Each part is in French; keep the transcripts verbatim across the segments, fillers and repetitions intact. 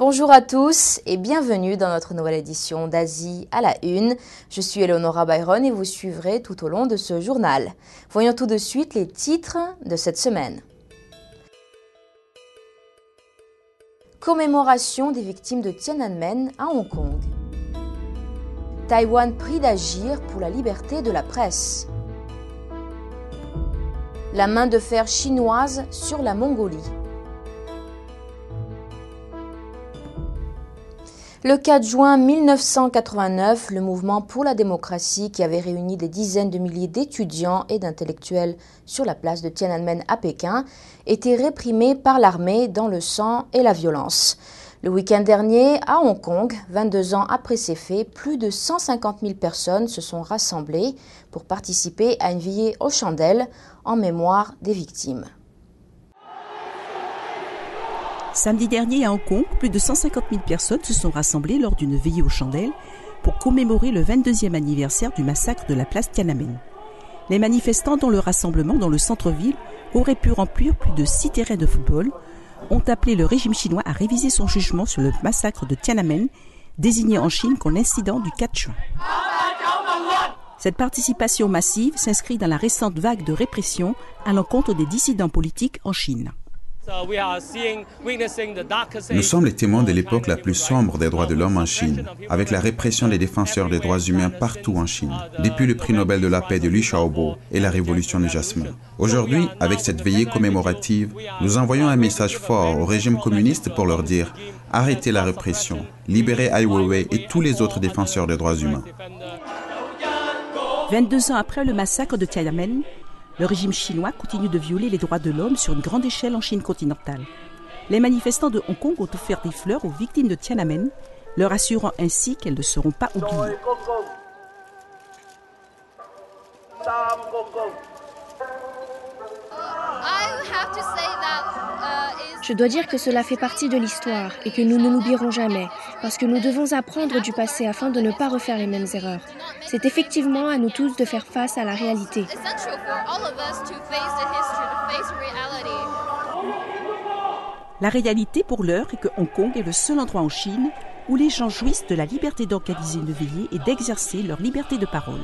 Bonjour à tous et bienvenue dans notre nouvelle édition d'Asie à la Une. Je suis Eleonora Byron et vous suivrez tout au long de ce journal. Voyons tout de suite les titres de cette semaine. Commémoration des victimes de Tiananmen à Hong Kong. Taïwan prie d'agir pour la liberté de la presse. La main de fer chinoise sur la Mongolie. Le quatre juin mille neuf cent quatre-vingt-neuf, le mouvement pour la démocratie, qui avait réuni des dizaines de milliers d'étudiants et d'intellectuels sur la place de Tiananmen à Pékin, était réprimé par l'armée dans le sang et la violence. Le week-end dernier, à Hong Kong, vingt-deux ans après ces faits, plus de cent cinquante mille personnes se sont rassemblées pour participer à une veillée aux chandelles en mémoire des victimes. Samedi dernier à Hong Kong, plus de cent cinquante mille personnes se sont rassemblées lors d'une veillée aux chandelles pour commémorer le vingt-deuxième anniversaire du massacre de la place Tiananmen. Les manifestants, dont le rassemblement dans le centre-ville aurait pu remplir plus de six terrains de football, ont appelé le régime chinois à réviser son jugement sur le massacre de Tiananmen, désigné en Chine comme l'incident du quatre juin. Cette participation massive s'inscrit dans la récente vague de répression à l'encontre des dissidents politiques en Chine. Nous sommes les témoins de l'époque la plus sombre des droits de l'homme en Chine, avec la répression des défenseurs des droits humains partout en Chine, depuis le prix Nobel de la paix de Liu Xiaobo et la révolution du jasmin. Aujourd'hui, avec cette veillée commémorative, nous envoyons un message fort au régime communiste pour leur dire « Arrêtez la répression, libérez Ai Weiwei et tous les autres défenseurs des droits humains ». vingt-deux ans après le massacre de Tiananmen, le régime chinois continue de violer les droits de l'homme sur une grande échelle en Chine continentale. Les manifestants de Hong Kong ont offert des fleurs aux victimes de Tiananmen, leur assurant ainsi qu'elles ne seront pas oubliées. Je dois dire que cela fait partie de l'histoire et que nous ne l'oublierons jamais, parce que nous devons apprendre du passé afin de ne pas refaire les mêmes erreurs. C'est effectivement à nous tous de faire face à la réalité. La réalité pour l'heure est que Hong Kong est le seul endroit en Chine où les gens jouissent de la liberté d'organiser une veillée et d'exercer leur liberté de parole.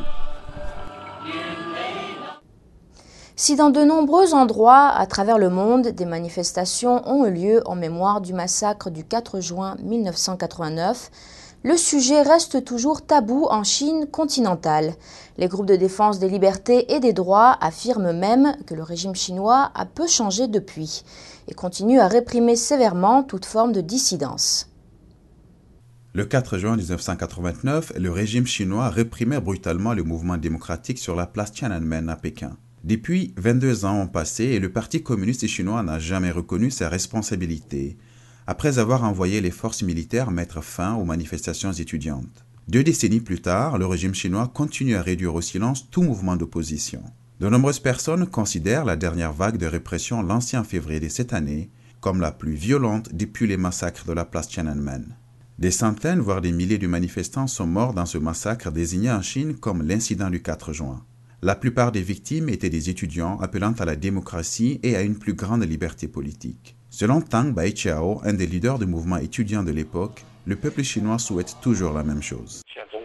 Si dans de nombreux endroits à travers le monde, des manifestations ont eu lieu en mémoire du massacre du quatre juin mille neuf cent quatre-vingt-neuf, le sujet reste toujours tabou en Chine continentale. Les groupes de défense des libertés et des droits affirment même que le régime chinois a peu changé depuis et continue à réprimer sévèrement toute forme de dissidence. Le quatre juin mille neuf cent quatre-vingt-neuf, le régime chinois réprimait brutalement le mouvement démocratique sur la place Tiananmen à Pékin. Depuis, vingt-deux ans ont passé et le Parti communiste chinois n'a jamais reconnu ses responsabilités, après avoir envoyé les forces militaires mettre fin aux manifestations étudiantes. Deux décennies plus tard, le régime chinois continue à réduire au silence tout mouvement d'opposition. De nombreuses personnes considèrent la dernière vague de répression lancée en février de cette année comme la plus violente depuis les massacres de la place Tiananmen. Des centaines, voire des milliers de manifestants sont morts dans ce massacre désigné en Chine comme l'incident du quatre juin. La plupart des victimes étaient des étudiants appelant à la démocratie et à une plus grande liberté politique. Selon Tang Baiqiao, un des leaders du mouvement étudiant de l'époque, le peuple chinois souhaite toujours la même chose.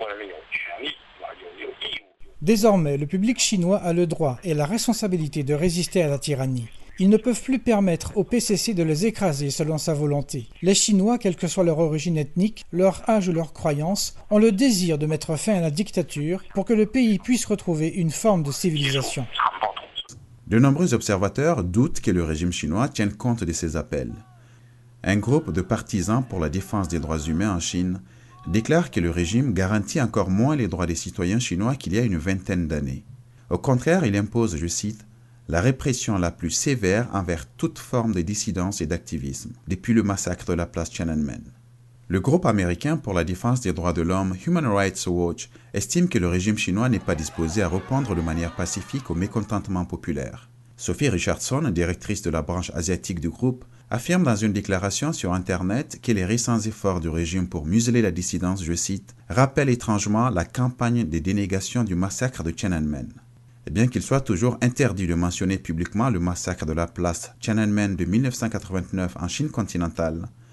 Désormais, le public chinois a le droit et la responsabilité de résister à la tyrannie. Ils ne peuvent plus permettre au P C C de les écraser selon sa volonté. Les Chinois, quelle que soit leur origine ethnique, leur âge ou leur croyance, ont le désir de mettre fin à la dictature pour que le pays puisse retrouver une forme de civilisation. De nombreux observateurs doutent que le régime chinois tienne compte de ces appels. Un groupe de partisans pour la défense des droits humains en Chine déclare que le régime garantit encore moins les droits des citoyens chinois qu'il y a une vingtaine d'années. Au contraire, il impose, je cite, la répression la plus sévère envers toute forme de dissidence et d'activisme, depuis le massacre de la place Tiananmen. Le groupe américain pour la défense des droits de l'homme Human Rights Watch estime que le régime chinois n'est pas disposé à répondre de manière pacifique au mécontentement populaire. Sophie Richardson, directrice de la branche asiatique du groupe, affirme dans une déclaration sur Internet que les récents efforts du régime pour museler la dissidence, je cite, « rappellent étrangement la campagne de dénégation du massacre de Tiananmen ». Et bien qu'il soit toujours interdit de mentionner publiquement le massacre de la place Tiananmen de mille neuf cent quatre-vingt-neuf en Chine continentale,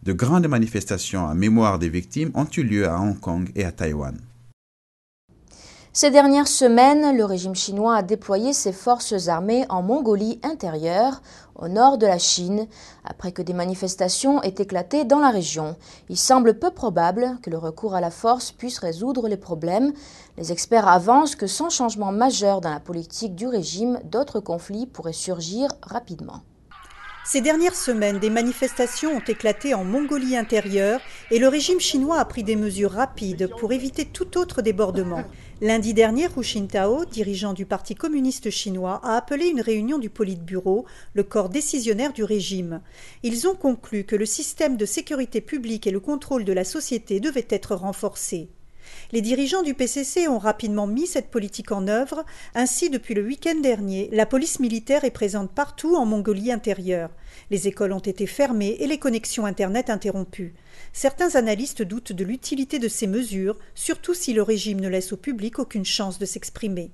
De grandes manifestations en mémoire des victimes ont eu lieu à Hong Kong et à Taïwan. Ces dernières semaines, le régime chinois a déployé ses forces armées en Mongolie intérieure, au nord de la Chine, après que des manifestations aient éclaté dans la région. Il semble peu probable que le recours à la force puisse résoudre les problèmes. Les experts avancent que sans changement majeur dans la politique du régime, d'autres conflits pourraient surgir rapidement. Ces dernières semaines, des manifestations ont éclaté en Mongolie intérieure et le régime chinois a pris des mesures rapides pour éviter tout autre débordement. Lundi dernier, Hu Jintao, dirigeant du Parti communiste chinois, a appelé une réunion du Politburo, le corps décisionnaire du régime. Ils ont conclu que le système de sécurité publique et le contrôle de la société devaient être renforcés. Les dirigeants du P C C ont rapidement mis cette politique en œuvre. Ainsi, depuis le week-end dernier, la police militaire est présente partout en Mongolie intérieure. Les écoles ont été fermées et les connexions Internet interrompues. Certains analystes doutent de l'utilité de ces mesures, surtout si le régime ne laisse au public aucune chance de s'exprimer.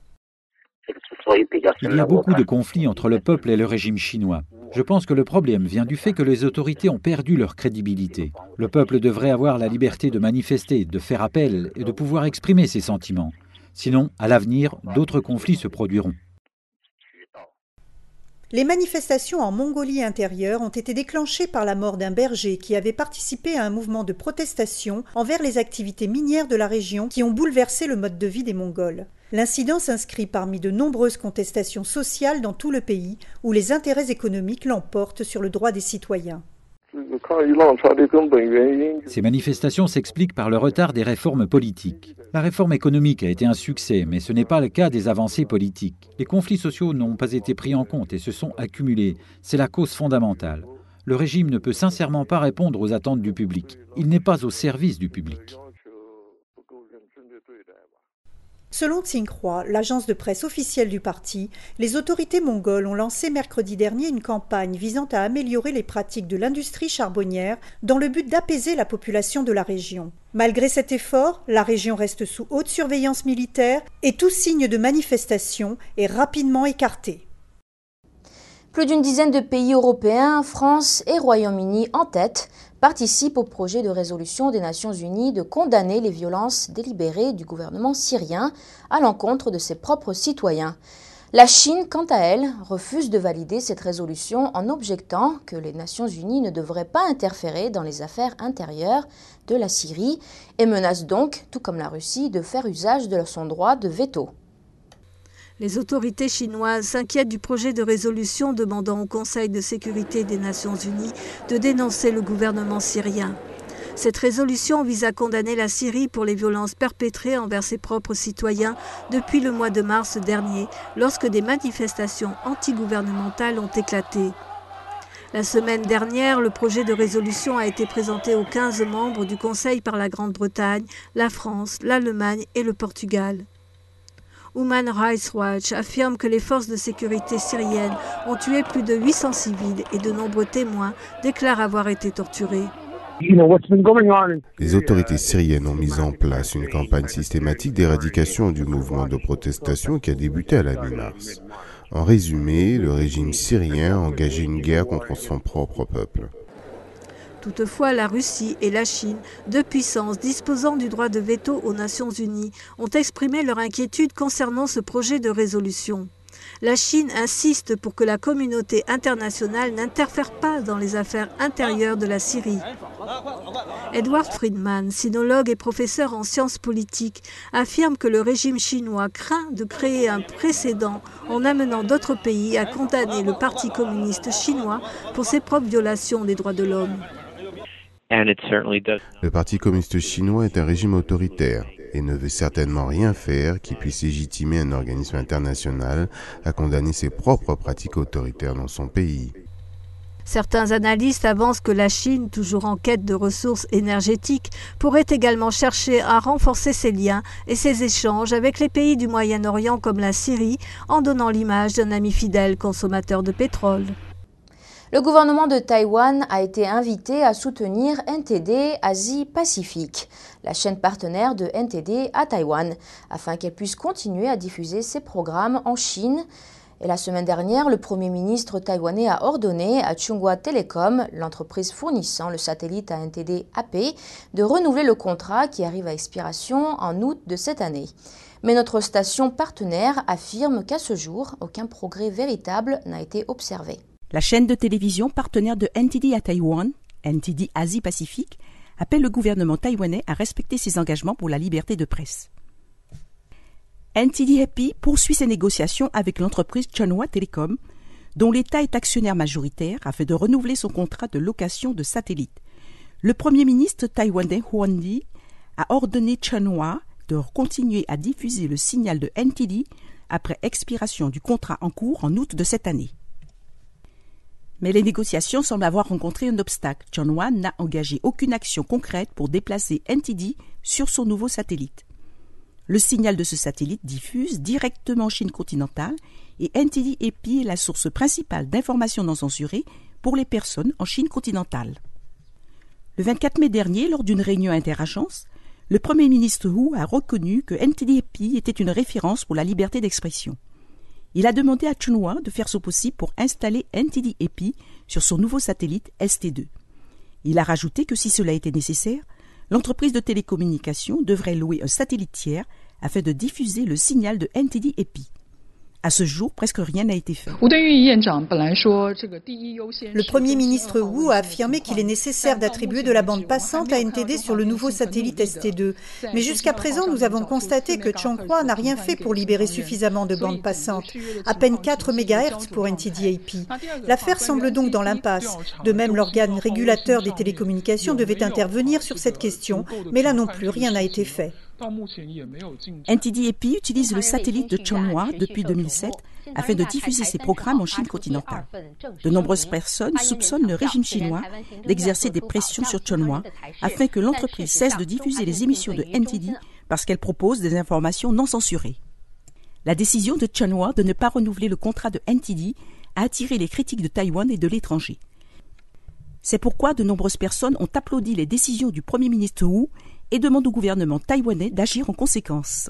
Il y a beaucoup de conflits entre le peuple et le régime chinois. Je pense que le problème vient du fait que les autorités ont perdu leur crédibilité. Le peuple devrait avoir la liberté de manifester, de faire appel et de pouvoir exprimer ses sentiments. Sinon, à l'avenir, d'autres conflits se produiront. Les manifestations en Mongolie intérieure ont été déclenchées par la mort d'un berger qui avait participé à un mouvement de protestation envers les activités minières de la région qui ont bouleversé le mode de vie des Mongols. L'incident s'inscrit parmi de nombreuses contestations sociales dans tout le pays où les intérêts économiques l'emportent sur le droit des citoyens. Ces manifestations s'expliquent par le retard des réformes politiques. La réforme économique a été un succès, mais ce n'est pas le cas des avancées politiques. Les conflits sociaux n'ont pas été pris en compte et se sont accumulés. C'est la cause fondamentale. Le régime ne peut sincèrement pas répondre aux attentes du public. Il n'est pas au service du public. Selon Xinhua, l'agence de presse officielle du parti, les autorités mongoles ont lancé mercredi dernier une campagne visant à améliorer les pratiques de l'industrie charbonnière dans le but d'apaiser la population de la région. Malgré cet effort, la région reste sous haute surveillance militaire et tout signe de manifestation est rapidement écarté. Plus d'une dizaine de pays européens, France et Royaume-Uni en tête, participent au projet de résolution des Nations Unies de condamner les violences délibérées du gouvernement syrien à l'encontre de ses propres citoyens. La Chine, quant à elle, refuse de valider cette résolution en objectant que les Nations Unies ne devraient pas interférer dans les affaires intérieures de la Syrie et menace donc, tout comme la Russie, de faire usage de son droit de veto. Les autorités chinoises s'inquiètent du projet de résolution demandant au Conseil de sécurité des Nations Unies de dénoncer le gouvernement syrien. Cette résolution vise à condamner la Syrie pour les violences perpétrées envers ses propres citoyens depuis le mois de mars dernier, lorsque des manifestations antigouvernementales ont éclaté. La semaine dernière, le projet de résolution a été présenté aux quinze membres du Conseil par la Grande-Bretagne, la France, l'Allemagne et le Portugal. Human Rights Watch affirme que les forces de sécurité syriennes ont tué plus de huit cents civils et de nombreux témoins déclarent avoir été torturés. Les autorités syriennes ont mis en place une campagne systématique d'éradication du mouvement de protestation qui a débuté à la mi-mars. En résumé, le régime syrien a engagé une guerre contre son propre peuple. Toutefois, la Russie et la Chine, deux puissances disposant du droit de veto aux Nations Unies, ont exprimé leur inquiétude concernant ce projet de résolution. La Chine insiste pour que la communauté internationale n'interfère pas dans les affaires intérieures de la Syrie. Edward Friedman, sinologue et professeur en sciences politiques, affirme que le régime chinois craint de créer un précédent en amenant d'autres pays à condamner le Parti communiste chinois pour ses propres violations des droits de l'homme. Le Parti communiste chinois est un régime autoritaire et ne veut certainement rien faire qui puisse légitimer un organisme international à condamner ses propres pratiques autoritaires dans son pays. Certains analystes avancent que la Chine, toujours en quête de ressources énergétiques, pourrait également chercher à renforcer ses liens et ses échanges avec les pays du Moyen-Orient comme la Syrie, en donnant l'image d'un ami fidèle consommateur de pétrole. Le gouvernement de Taïwan a été invité à soutenir N T D Asie-Pacifique, la chaîne partenaire de N T D à Taïwan, afin qu'elle puisse continuer à diffuser ses programmes en Chine. Et la semaine dernière, le Premier ministre taïwanais a ordonné à Chunghwa Telecom, l'entreprise fournissant le satellite à N T D A P, de renouveler le contrat qui arrive à expiration en août de cette année. Mais notre station partenaire affirme qu'à ce jour, aucun progrès véritable n'a été observé. La chaîne de télévision partenaire de N T D à Taïwan, N T D Asie-Pacifique, appelle le gouvernement taïwanais à respecter ses engagements pour la liberté de presse. N T D A P poursuit ses négociations avec l'entreprise Chunghwa Telecom, dont l'État est actionnaire majoritaire, afin de renouveler son contrat de location de satellites. Le Premier ministre taïwanais Huan Li a ordonné Chunghwa de continuer à diffuser le signal de N T D après expiration du contrat en cours en août de cette année. Mais les négociations semblent avoir rencontré un obstacle. Chunghwa n'a engagé aucune action concrète pour déplacer N T D sur son nouveau satellite. Le signal de ce satellite diffuse directement en Chine continentale et N T D A P est la source principale d'informations non censurées pour les personnes en Chine continentale. Le vingt-quatre mai dernier, lors d'une réunion interagences, le Premier ministre Hu a reconnu que N T D A P était une référence pour la liberté d'expression. Il a demandé à Chunghwa de faire ce possible pour installer N T D A P sur son nouveau satellite S T deux. Il a rajouté que si cela était nécessaire, l'entreprise de télécommunications devrait louer un satellite tiers afin de diffuser le signal de N T D A P. À ce jour, presque rien n'a été fait. Le Premier ministre Wu a affirmé qu'il est nécessaire d'attribuer de la bande passante à N T D sur le nouveau satellite S T deux. Mais jusqu'à présent, nous avons constaté que Chunghwa n'a rien fait pour libérer suffisamment de bandes passantes. À peine quatre mégahertz pour N T D A P. L'affaire semble donc dans l'impasse. De même, l'organe régulateur des télécommunications devait intervenir sur cette question, mais là non plus, rien n'a été fait. N T D A P utilise le satellite de Chunghwa depuis deux mille sept afin de diffuser ses programmes en Chine continentale. De nombreuses personnes soupçonnent le régime chinois d'exercer des pressions sur Chunghwa afin que l'entreprise cesse de diffuser les émissions de N T D parce qu'elle propose des informations non censurées. La décision de Chunghwa de ne pas renouveler le contrat de N T D a attiré les critiques de Taïwan et de l'étranger. C'est pourquoi de nombreuses personnes ont applaudi les décisions du Premier ministre Wu et demande au gouvernement taïwanais d'agir en conséquence.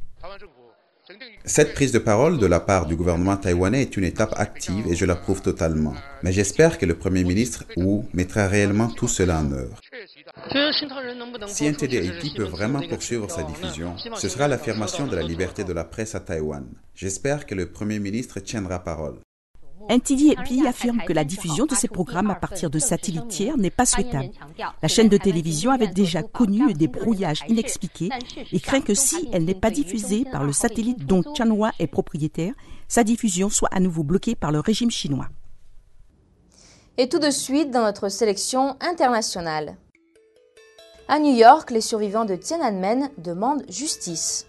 Cette prise de parole de la part du gouvernement taïwanais est une étape active et je l'approuve totalement. Mais j'espère que le Premier ministre Wu mettra réellement tout cela en œuvre. Si N T D A P peut vraiment poursuivre sa diffusion, ce sera l'affirmation de la liberté de la presse à Taïwan. J'espère que le Premier ministre tiendra parole. N T D A P affirme que la diffusion de ces programmes à partir de satellites tiers n'est pas souhaitable. La chaîne de télévision avait déjà connu des brouillages inexpliqués et craint que si elle n'est pas diffusée par le satellite dont Chunghwa est propriétaire, sa diffusion soit à nouveau bloquée par le régime chinois. Et tout de suite dans notre sélection internationale. À New York, les survivants de Tiananmen demandent justice.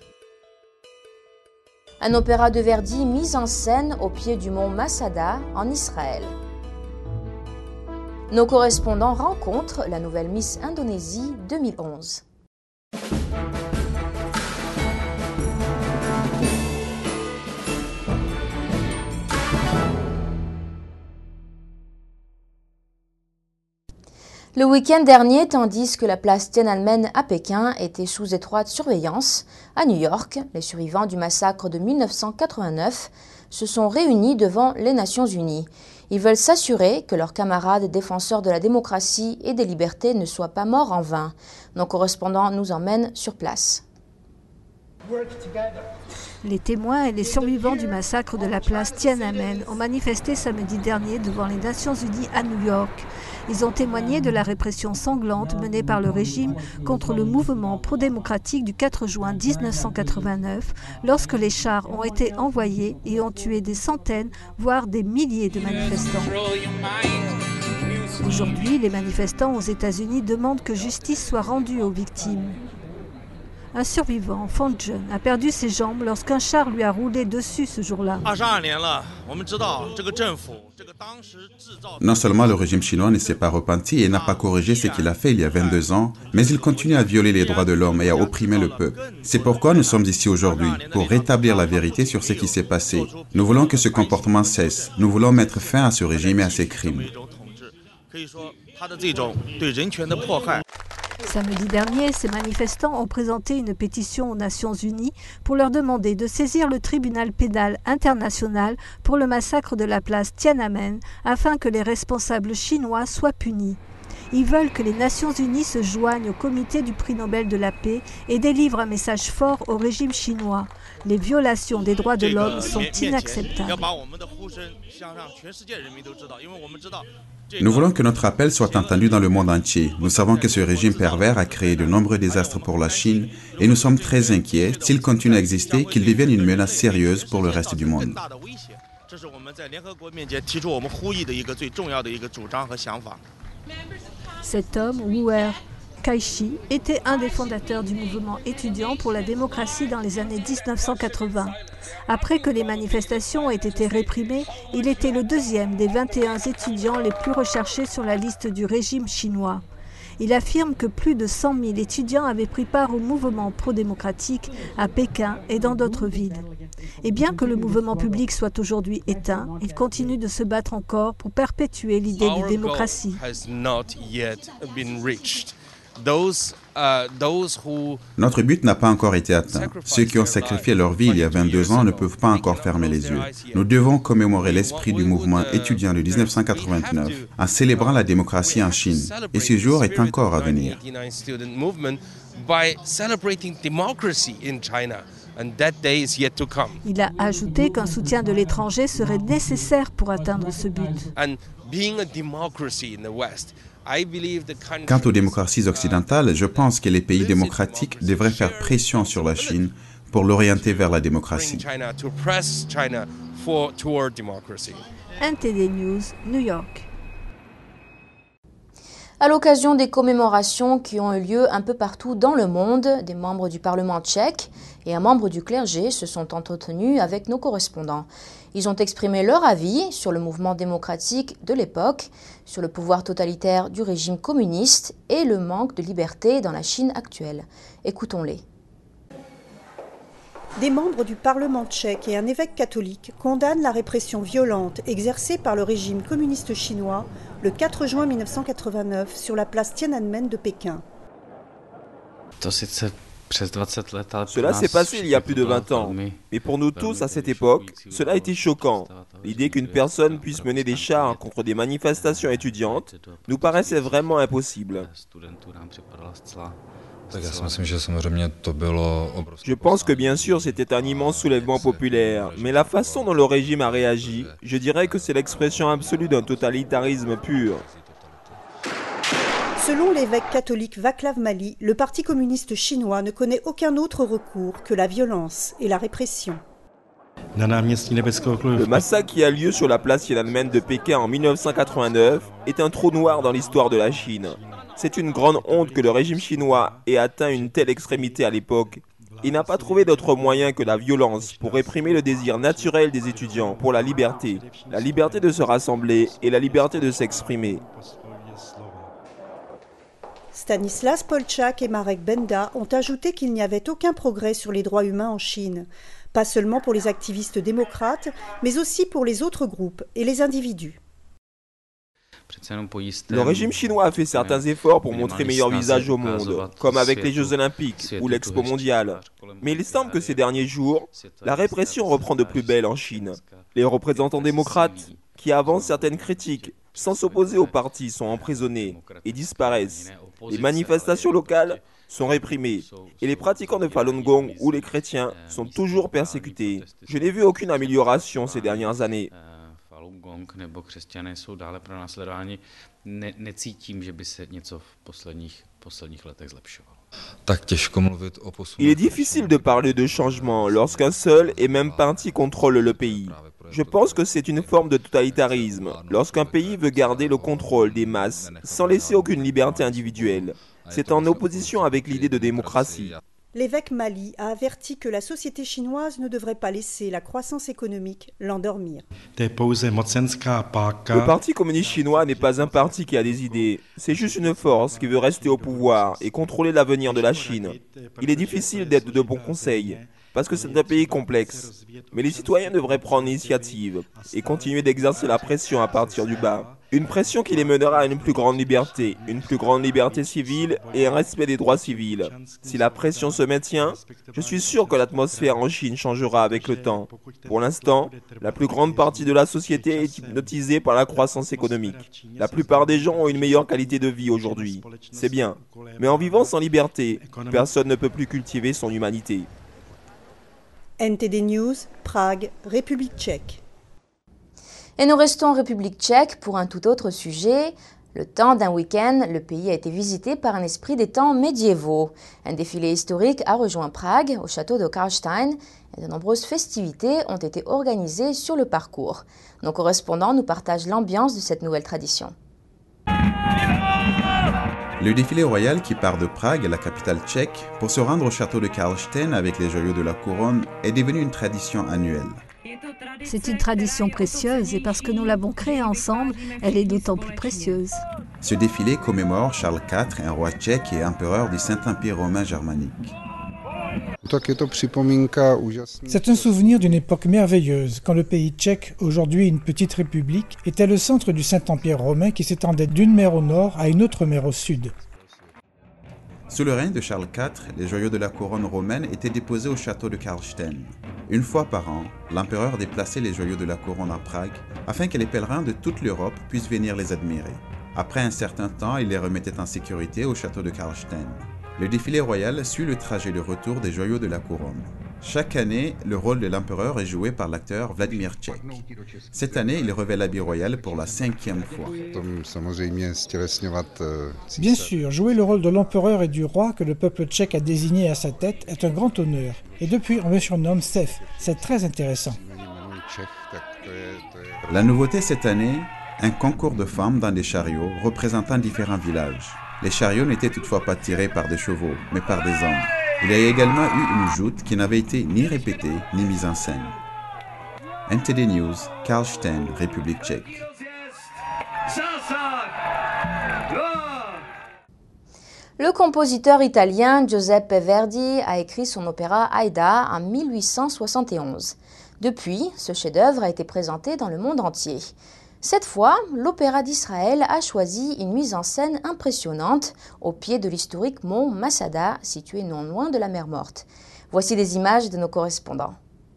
Un opéra de Verdi mis en scène au pied du mont Masada en Israël. Nos correspondants rencontrent la nouvelle Miss Indonésie deux mille onze. Le week-end dernier, tandis que la place Tiananmen à Pékin était sous étroite surveillance, à New York, les survivants du massacre de mille neuf cent quatre-vingt-neuf se sont réunis devant les Nations Unies. Ils veulent s'assurer que leurs camarades défenseurs de la démocratie et des libertés ne soient pas morts en vain. Nos correspondants nous emmènent sur place. Les témoins et les survivants du massacre de la place Tiananmen ont manifesté samedi dernier devant les Nations Unies à New York. Ils ont témoigné de la répression sanglante menée par le régime contre le mouvement pro-démocratique du quatre juin mille neuf cent quatre-vingt-neuf, lorsque les chars ont été envoyés et ont tué des centaines, voire des milliers de manifestants. Aujourd'hui, les manifestants aux États-Unis demandent que justice soit rendue aux victimes. Un survivant, Fong-Jun, a perdu ses jambes lorsqu'un char lui a roulé dessus ce jour-là. Non seulement le régime chinois ne s'est pas repenti et n'a pas corrigé ce qu'il a fait il y a vingt-deux ans, mais il continue à violer les droits de l'homme et à opprimer le peuple. C'est pourquoi nous sommes ici aujourd'hui, pour rétablir la vérité sur ce qui s'est passé. Nous voulons que ce comportement cesse. Nous voulons mettre fin à ce régime et à ses crimes. Samedi dernier, ces manifestants ont présenté une pétition aux Nations Unies pour leur demander de saisir le tribunal pénal international pour le massacre de la place Tiananmen afin que les responsables chinois soient punis. Ils veulent que les Nations Unies se joignent au comité du prix Nobel de la paix et délivrent un message fort au régime chinois. Les violations des droits de l'homme sont inacceptables. Nous voulons que notre appel soit entendu dans le monde entier. Nous savons que ce régime pervers a créé de nombreux désastres pour la Chine et nous sommes très inquiets, s'il continue à exister, qu'il devienne une menace sérieuse pour le reste du monde. Cet homme, Wu Kaishi, était un des fondateurs du mouvement étudiant pour la démocratie dans les années mille neuf cent quatre-vingts. Après que les manifestations aient été réprimées, il était le deuxième des vingt et un étudiants les plus recherchés sur la liste du régime chinois. Il affirme que plus de cent mille étudiants avaient pris part au mouvement pro-démocratique à Pékin et dans d'autres villes. Et bien que le mouvement public soit aujourd'hui éteint, il continue de se battre encore pour perpétuer l'idée de démocratie. Notre but n'a pas encore été atteint. Ceux qui ont sacrifié leur vie il y a vingt-deux ans ne peuvent pas encore fermer les yeux. Nous devons commémorer l'esprit du mouvement étudiant de mille neuf cent quatre-vingt-neuf en célébrant la démocratie en Chine. Et ce jour est encore à venir. Il a ajouté qu'un soutien de l'étranger serait nécessaire pour atteindre ce but. Quant aux démocraties occidentales, je pense que les pays démocratiques devraient faire pression sur la Chine pour l'orienter vers la démocratie. N T D News, New York. À l'occasion des commémorations qui ont eu lieu un peu partout dans le monde, des membres du Parlement tchèque et un membre du clergé se sont entretenus avec nos correspondants. Ils ont exprimé leur avis sur le mouvement démocratique de l'époque, sur le pouvoir totalitaire du régime communiste et le manque de liberté dans la Chine actuelle. Écoutons-les. Des membres du Parlement tchèque et un évêque catholique condamnent la répression violente exercée par le régime communiste chinois le quatre juin mille neuf cent quatre-vingt-neuf sur la place Tiananmen de Pékin. Cela s'est passé il y a plus de vingt ans, mais pour nous tous à cette époque, cela a été choquant. L'idée qu'une personne puisse mener des chars contre des manifestations étudiantes nous paraissait vraiment impossible. Je pense que bien sûr c'était un immense soulèvement populaire, mais la façon dont le régime a réagi, je dirais que c'est l'expression absolue d'un totalitarisme pur. Selon l'évêque catholique Václav Mali, le Parti communiste chinois ne connaît aucun autre recours que la violence et la répression. Le massacre qui a lieu sur la place Tiananmen de Pékin en mille neuf cent quatre-vingt-neuf est un trou noir dans l'histoire de la Chine. C'est une grande honte que le régime chinois ait atteint une telle extrémité à l'époque. Il n'a pas trouvé d'autre moyen que la violence pour réprimer le désir naturel des étudiants pour la liberté, la liberté de se rassembler et la liberté de s'exprimer. Stanislas Polchak et Marek Benda ont ajouté qu'il n'y avait aucun progrès sur les droits humains en Chine, pas seulement pour les activistes démocrates, mais aussi pour les autres groupes et les individus. Le régime chinois a fait certains efforts pour montrer meilleur visage au monde, comme avec les Jeux Olympiques ou l'Expo mondiale. Mais il semble que ces derniers jours, la répression reprend de plus belle en Chine. Les représentants démocrates, qui avancent certaines critiques, sans s'opposer au parti, sont emprisonnés et disparaissent. Les manifestations locales sont réprimées et les pratiquants de Falun Gong ou les chrétiens sont toujours persécutés. Je n'ai vu aucune amélioration ces dernières années. nebo křesťané jsou dále pronásledováni. Ne, necítím, že by se něco v posledních, posledních letech zlepšovalo. Il est difficile de parler de changement lorsqu'un seul et même parti contrôle le pays. Je pense que c'est une forme de totalitarisme, lorsqu'un pays veut garder le contrôle des masses sans laisser aucune liberté individuelle. C'est en opposition avec l'idée de démocratie. L'évêque Mali a averti que la société chinoise ne devrait pas laisser la croissance économique l'endormir. Le Parti communiste chinois n'est pas un parti qui a des idées, c'est juste une force qui veut rester au pouvoir et contrôler l'avenir de la Chine. Il est difficile d'être de bons conseils, parce que c'est un pays complexe. Mais les citoyens devraient prendre l'initiative et continuer d'exercer la pression à partir du bas. Une pression qui les mènera à une plus grande liberté, une plus grande liberté civile et un respect des droits civils. Si la pression se maintient, je suis sûr que l'atmosphère en Chine changera avec le temps. Pour l'instant, la plus grande partie de la société est hypnotisée par la croissance économique. La plupart des gens ont une meilleure qualité de vie aujourd'hui. C'est bien. Mais en vivant sans liberté, personne ne peut plus cultiver son humanité. N T D News, Prague, République tchèque. Et nous restons en République tchèque pour un tout autre sujet. Le temps d'un week-end, le pays a été visité par un esprit des temps médiévaux. Un défilé historique a rejoint Prague, au château de Karlstein, et de nombreuses festivités ont été organisées sur le parcours. Nos correspondants nous partagent l'ambiance de cette nouvelle tradition. Le défilé royal qui part de Prague, la capitale tchèque, pour se rendre au château de Karlstein avec les joyaux de la couronne est devenu une tradition annuelle. C'est une tradition précieuse et parce que nous l'avons créée ensemble, elle est d'autant plus précieuse. Ce défilé commémore Charles quatre, un roi tchèque et empereur du Saint-Empire romain germanique. C'est un souvenir d'une époque merveilleuse, quand le pays tchèque, aujourd'hui une petite république, était le centre du Saint-Empire romain qui s'étendait d'une mer au nord à une autre mer au sud. Sous le règne de Charles quatre, les joyaux de la couronne romaine étaient déposés au château de Karlstein. Une fois par an, l'empereur déplaçait les joyaux de la couronne à Prague afin que les pèlerins de toute l'Europe puissent venir les admirer. Après un certain temps, il les remettait en sécurité au château de Karlstein. Le défilé royal suit le trajet de retour des joyaux de la couronne. Chaque année, le rôle de l'empereur est joué par l'acteur Vladimir Tchek. Cette année, il revêt l'habit royal pour la cinquième fois. Bien sûr, jouer le rôle de l'empereur et du roi que le peuple tchèque a désigné à sa tête est un grand honneur. Et depuis, on me surnomme Stef. C'est très intéressant. La nouveauté cette année, un concours de femmes dans des chariots représentant différents villages. Les chariots n'étaient toutefois pas tirés par des chevaux, mais par des hommes. Il y a également eu une joute qui n'avait été ni répétée ni mise en scène. N T D News, Karlstein, République tchèque. Le compositeur italien Giuseppe Verdi a écrit son opéra Aïda en mille huit cent soixante et onze. Depuis, ce chef-d'œuvre a été présenté dans le monde entier. Cette fois, l'Opéra d'Israël a choisi une mise en scène impressionnante au pied de l'historique mont Masada, situé non loin de la mer Morte. Voici des images de nos correspondants.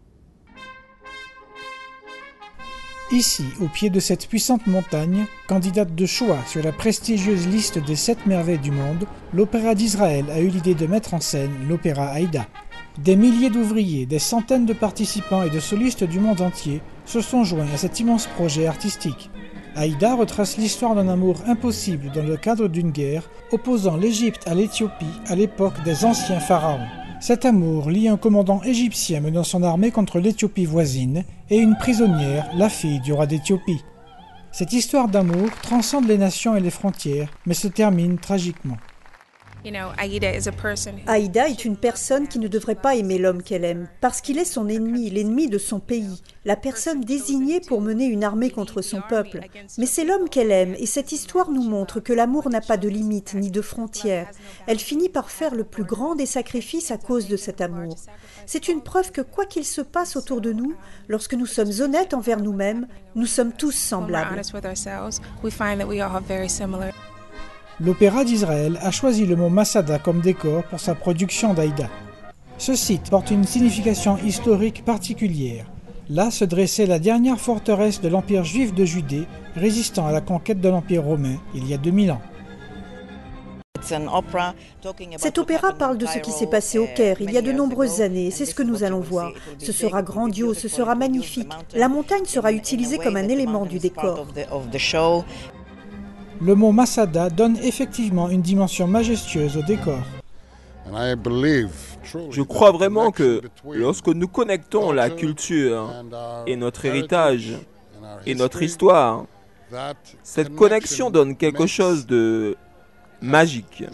Ici, au pied de cette puissante montagne, candidate de choix sur la prestigieuse liste des sept merveilles du monde, l'Opéra d'Israël a eu l'idée de mettre en scène l'opéra Aïda. Des milliers d'ouvriers, des centaines de participants et de solistes du monde entier se sont joints à cet immense projet artistique. Aïda retrace l'histoire d'un amour impossible dans le cadre d'une guerre opposant l'Égypte à l'Éthiopie à l'époque des anciens pharaons. Cet amour lie un commandant égyptien menant son armée contre l'Éthiopie voisine et une prisonnière, la fille du roi d'Éthiopie. Cette histoire d'amour transcende les nations et les frontières, mais se termine tragiquement. Aïda est une personne qui ne devrait pas aimer l'homme qu'elle aime, parce qu'il est son ennemi, l'ennemi de son pays, la personne désignée pour mener une armée contre son peuple. Mais c'est l'homme qu'elle aime, et cette histoire nous montre que l'amour n'a pas de limites ni de frontières. Elle finit par faire le plus grand des sacrifices à cause de cet amour. C'est une preuve que quoi qu'il se passe autour de nous, lorsque nous sommes honnêtes envers nous-mêmes, nous sommes tous semblables. L'Opéra d'Israël a choisi le mont Masada comme décor pour sa production d'Aïda. Ce site porte une signification historique particulière. Là se dressait la dernière forteresse de l'Empire juif de Judée, résistant à la conquête de l'Empire romain il y a deux mille ans. Cet opéra parle de ce qui s'est passé au Caire il y a de nombreuses années, et c'est ce que nous allons voir. Ce sera grandiose, ce sera magnifique. La montagne sera utilisée comme un élément du décor. Le mont Masada donne effectivement une dimension majestueuse au décor. Je crois vraiment que lorsque nous connectons la culture et notre héritage et notre histoire, cette connexion donne quelque chose de magique.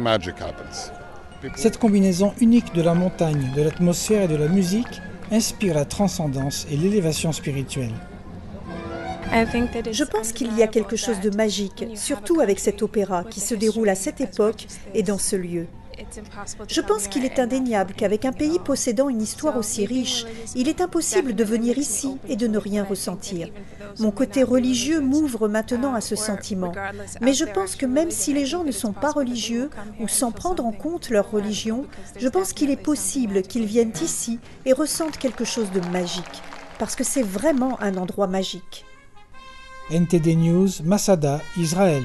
Cette combinaison unique de la montagne, de l'atmosphère et de la musique inspire la transcendance et l'élévation spirituelle. Je pense qu'il y a quelque chose de magique, surtout avec cet opéra qui se déroule à cette époque et dans ce lieu. Je pense qu'il est indéniable qu'avec un pays possédant une histoire aussi riche, il est impossible de venir ici et de ne rien ressentir. Mon côté religieux m'ouvre maintenant à ce sentiment. Mais je pense que même si les gens ne sont pas religieux ou sans prendre en compte leur religion, je pense qu'il est possible qu'ils viennent ici et ressentent quelque chose de magique. Parce que c'est vraiment un endroit magique. N T D News, Masada, Israël.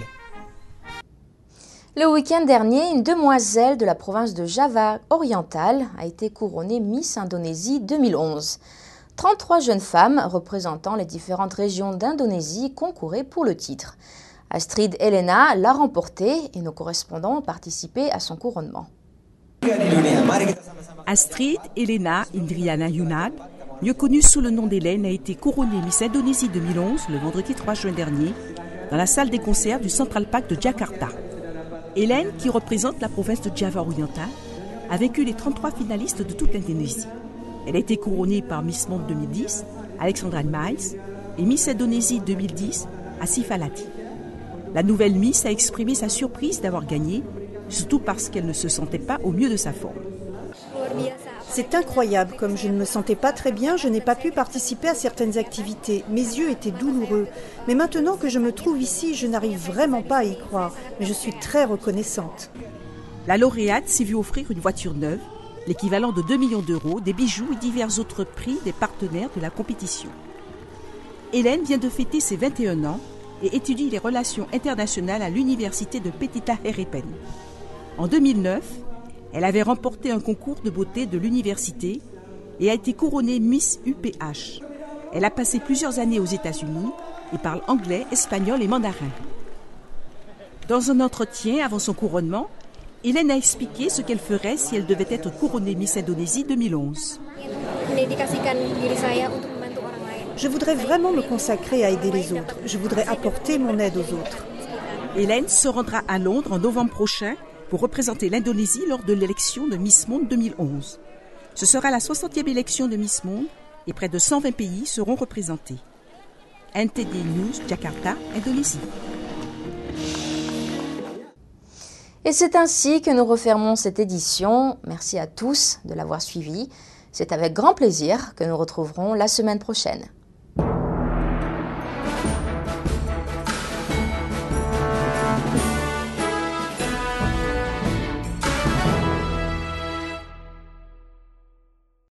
Le week-end dernier, une demoiselle de la province de Java orientale a été couronnée Miss Indonésie deux mille onze. trente-trois jeunes femmes représentant les différentes régions d'Indonésie concouraient pour le titre. Astrid Elena l'a remporté et nos correspondants ont participé à son couronnement. Astrid Elena Indriana Yunad, mieux connue sous le nom d'Hélène, a été couronnée Miss Indonésie deux mille onze le vendredi trois juin dernier dans la salle des concerts du Central Park de Jakarta. Hélène, qui représente la province de Java orientale, a vaincu les trente-trois finalistes de toute l'Indonésie. Elle a été couronnée par Miss Monde deux mille dix, Alexandra Miles, et Miss Indonésie deux mille dix, Asif Alati. La nouvelle Miss a exprimé sa surprise d'avoir gagné, surtout parce qu'elle ne se sentait pas au mieux de sa forme. C'est incroyable, comme je ne me sentais pas très bien, je n'ai pas pu participer à certaines activités. Mes yeux étaient douloureux. Mais maintenant que je me trouve ici, je n'arrive vraiment pas à y croire. Mais je suis très reconnaissante. La lauréate s'est vue offrir une voiture neuve, l'équivalent de deux millions d'euros, des bijoux et divers autres prix des partenaires de la compétition. Hélène vient de fêter ses vingt et un ans et étudie les relations internationales à l'université de Petita Harapan. En deux mille neuf, elle avait remporté un concours de beauté de l'université et a été couronnée Miss U P H. Elle a passé plusieurs années aux États-Unis et parle anglais, espagnol et mandarin. Dans un entretien avant son couronnement, Hélène a expliqué ce qu'elle ferait si elle devait être couronnée Miss Indonésie deux mille onze. Je voudrais vraiment me consacrer à aider les autres. Je voudrais apporter mon aide aux autres. Hélène se rendra à Londres en novembre prochain pour représenter l'Indonésie lors de l'élection de Miss Monde deux mille onze. Ce sera la soixantième élection de Miss Monde et près de cent vingt pays seront représentés. N T D News, Jakarta, Indonésie. Et c'est ainsi que nous refermons cette édition. Merci à tous de l'avoir suivi. C'est avec grand plaisir que nous retrouverons la semaine prochaine.